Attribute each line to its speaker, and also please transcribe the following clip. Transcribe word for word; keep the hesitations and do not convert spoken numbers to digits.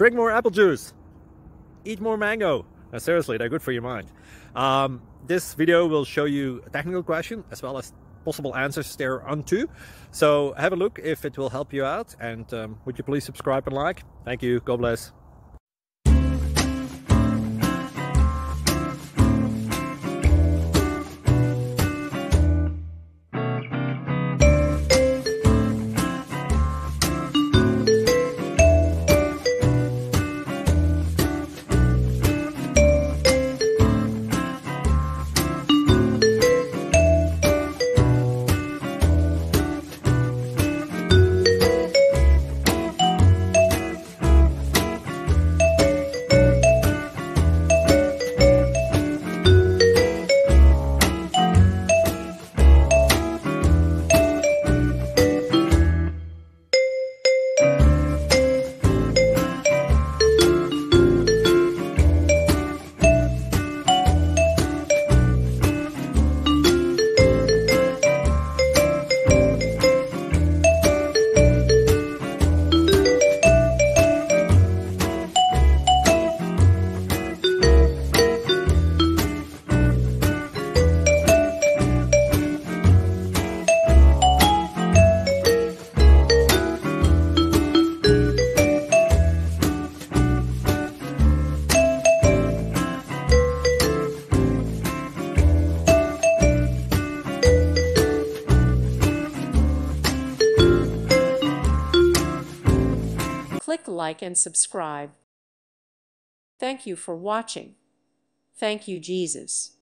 Speaker 1: drink more apple juice, eat more mango. Now, seriously, they're good for your mind. Um, this video will show you a technical question as well as possible answers thereunto. So have a look if it will help you out, and um, would you please subscribe and like? Thank you. God bless.
Speaker 2: Click like and subscribe. Thank you for watching. Thank you, Jesus.